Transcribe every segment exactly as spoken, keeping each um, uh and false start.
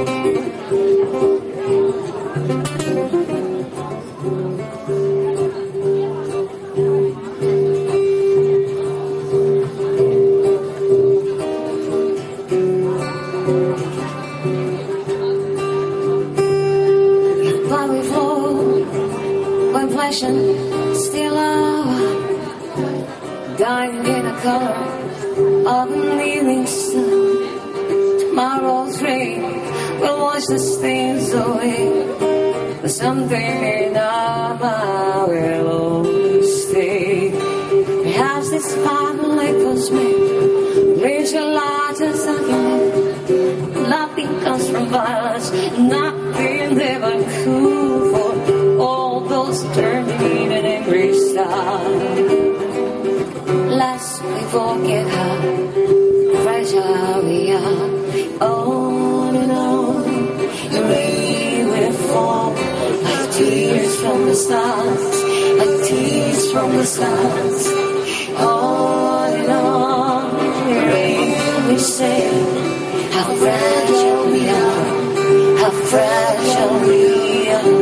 Still love, dying in a color of an evening sun. Tomorrow's rain will wash the stains away, but something in our mind will always stay. Perhaps this spotlight was made, raise your light as I can. Nothing comes from violence, nothing ever cool for all those turning and angry stars. Lest we forget how fragile we are. On and on, the rain will fall like tears from the stars, like tears from the stars. On and on, the rain will say how fragile we are, how fragile we are.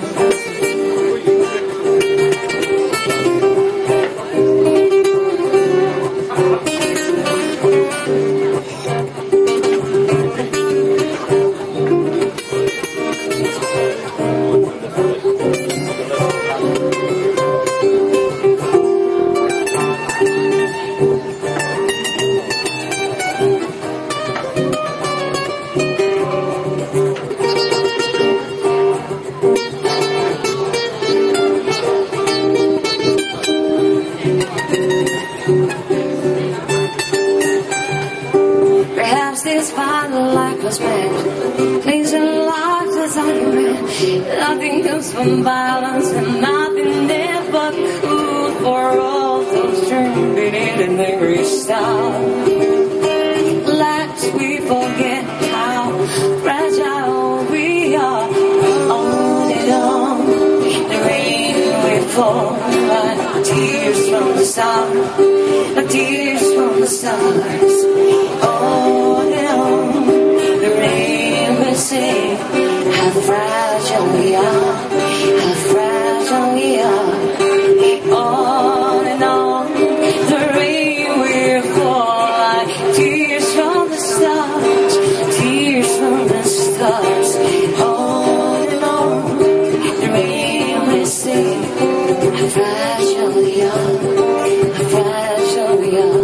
This final life was meant, cleans and lives as I read. Nothing comes from violence and nothing ever cool for all those turning and angry stars. Lest we forget how fragile we are. On and on, the rain will fall like tears from the stars, like tears from the stars. On and on, the rain will say how fragile we are, how fragile we are. On and on, the rain will fall like tears from the stars, tears from the stars. On and on, the rain will say how fragile we are, how fragile we are.